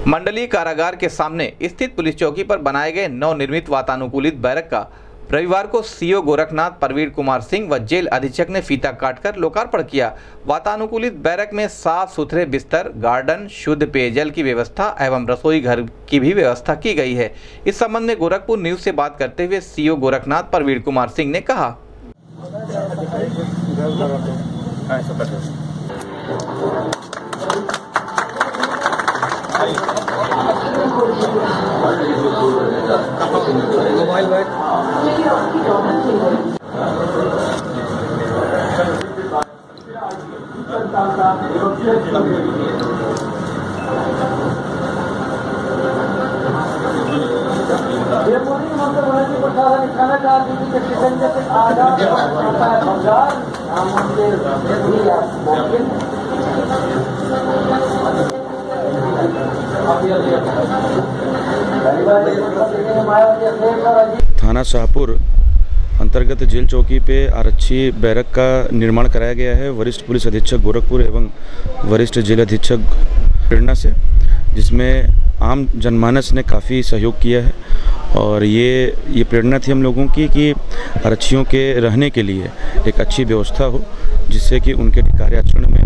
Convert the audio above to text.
मंडलीय कारागार के सामने स्थित पुलिस चौकी पर बनाए गए नवनिर्मित वातानुकूलित बैरक का रविवार को सीओ गोरखनाथ प्रवीण कुमार सिंह व जेल अधीक्षक ने फीता काटकर लोकार्पण किया। वातानुकूलित बैरक में साफ सुथरे बिस्तर, गार्डन, शुद्ध पेयजल की व्यवस्था एवं रसोई घर की भी व्यवस्था की गई है। इस संबंध में गोरखपुर न्यूज से बात करते हुए सीओ गोरखनाथ प्रवीण कुमार सिंह ने कहा, थाना शाहपुर अंतर्गत जेल चौकी पे आरक्षी बैरक का निर्माण कराया गया है वरिष्ठ पुलिस अधीक्षक गोरखपुर एवं वरिष्ठ जेल अधीक्षक प्रेरणा से, जिसमें आम जनमानस ने काफ़ी सहयोग किया है। और ये प्रेरणा थी हम लोगों की कि आरक्षियों के रहने के लिए एक अच्छी व्यवस्था हो, जिससे कि उनके कार्याचरण में